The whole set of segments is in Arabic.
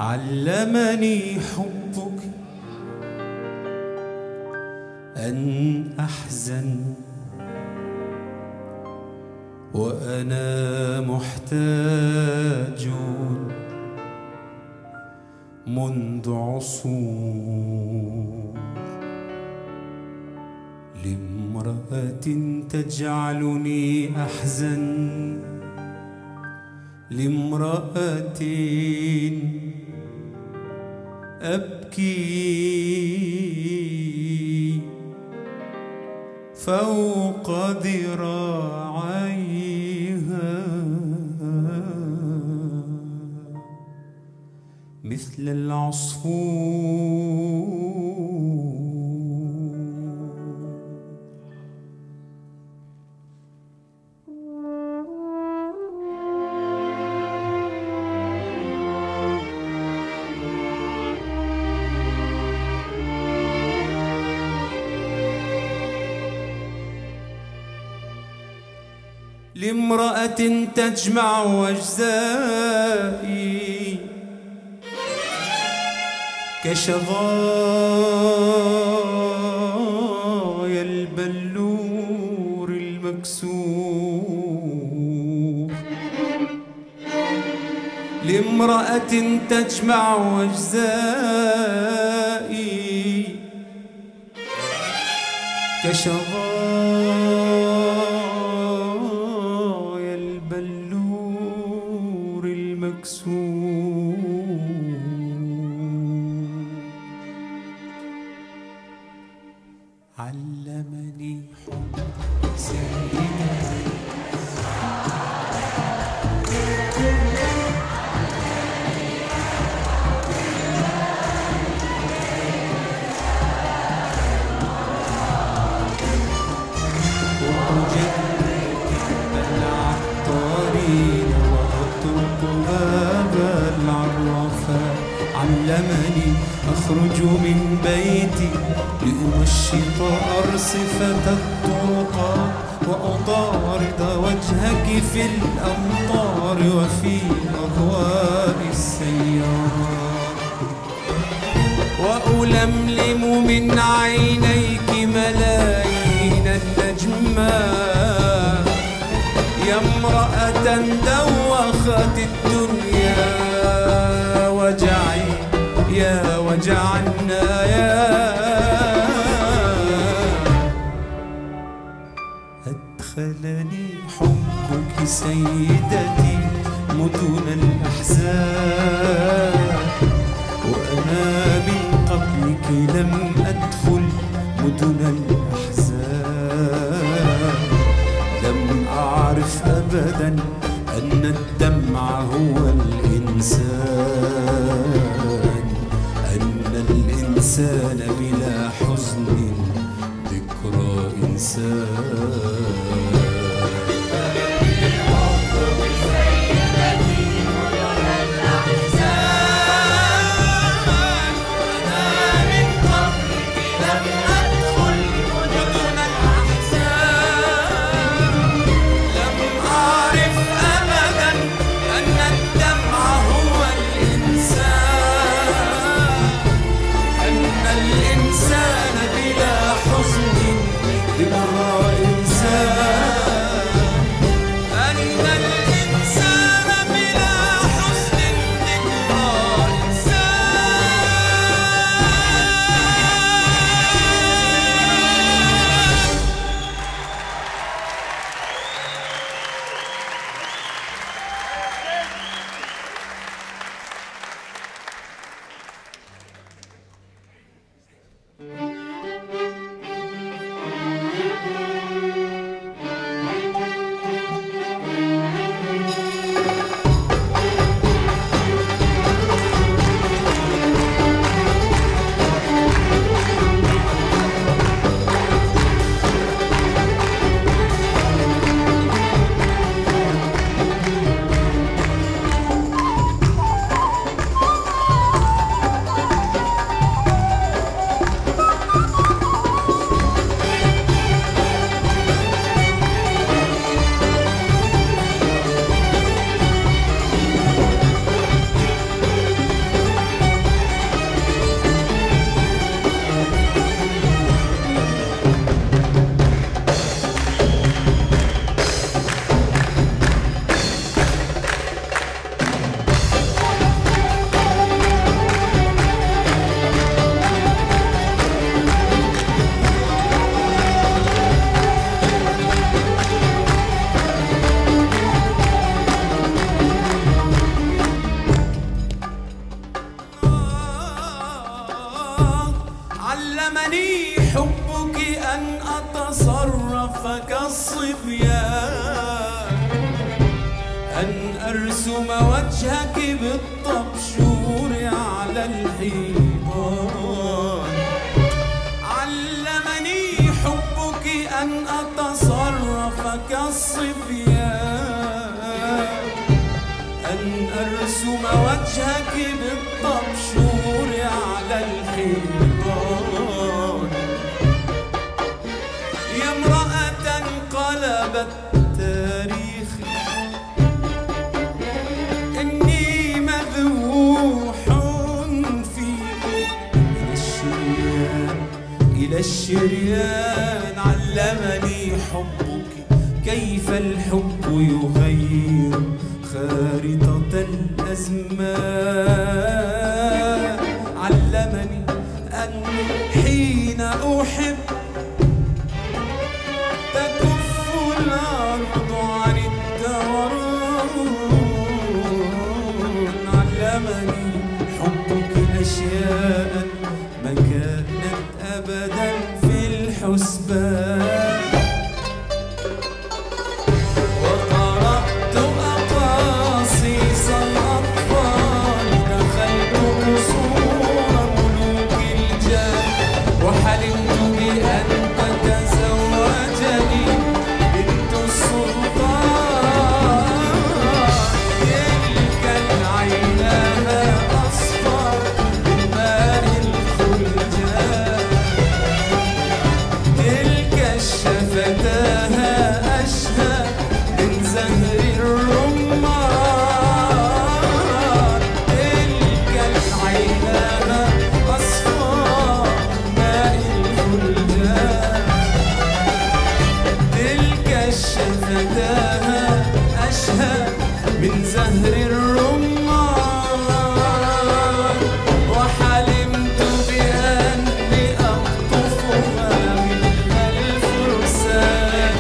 علمني حبك أن أحزن وأنا محتاج منذ عصور لامرأة تجعلني أحزن، لامرأة أبكي فوق ذراعيها مثل العصفور. لامرأة تجمع أجزائي كشظايا البلور المكسور، لامرأة تجمع أجزائي كشظايا البلور المكسور. علمني حب سيدتي وأجدد العطارين وأطرق باب العرافات. علمني أخرج من بيتي لأمشط أرصفة الطرقات وأطارد وجهك في الأمطار وفي أضواء السيارات، وألملم من عينيك ملايين النجمات يا امرأة دوخت الدنيا وجعي يا وجع النايات. أدخلني حبك سيدتي مدن الأحزان وأنا من قبلك لم أدخل مدن الأحزان. لم أعرف أبدا أن الدمع هو الإنسان، أن الإنسان بلا حزن ذكرى إنسان. كالصبيان، أن أرسم وجهك بالطبشور على الحيطان. علمني حبك أن أتصرف كالصبيان، أن أرسم وجهك بالطبشور على الحيطان. يا امرأة انقلبت تاريخي، إني مذبوح فيك إلى الشريان. علمني حبك كيف الحب يغير خارطة الأزمان. علمني أن حين أحب تكف الأرض عن الدوران. علمني حبك أشياء ما كانت أبدا في الحسبان. وقرأت أقاصيص الأطفال، دخلت قصور ملوك الجان، وحلمت بأن تتزوجني بنت السلطان. تلك العيناها أصفر من ماء الخلجان، تلك الشفتاها أشهى من زهر الرمان. تلك العيناها أصفر ماء الخلجان، تلك الشفتاها أشهى من زهر الرمان. وحلمت بأني أقطفها مثل الفرسان،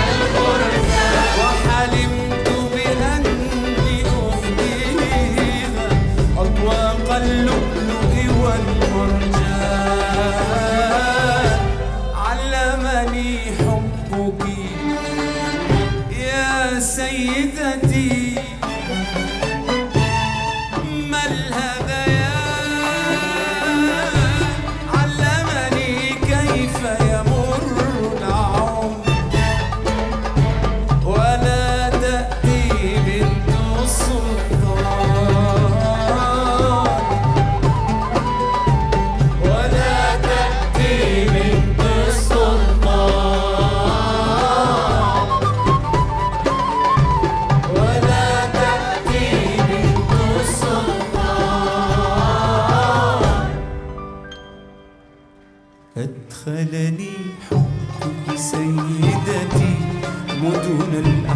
وحلمت بأني أهديها أطواق اللؤلؤ والمرجان. علمني حبك يا سيدتي ما الهذيان. علمني كيف يمر العمر ولا تأتي بنت السلطان، ولا تأتي بنت السلطان، ولا تأتي بنت السلطان. أدخلني حبك سيدتي مدن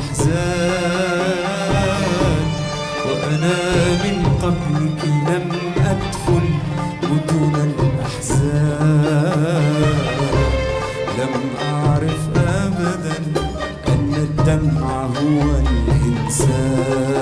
الأحزان، وأنا من قبلك لم أدخل مدن الأحزان. لم أعرف أبدا أن الدمع هو الإنسان.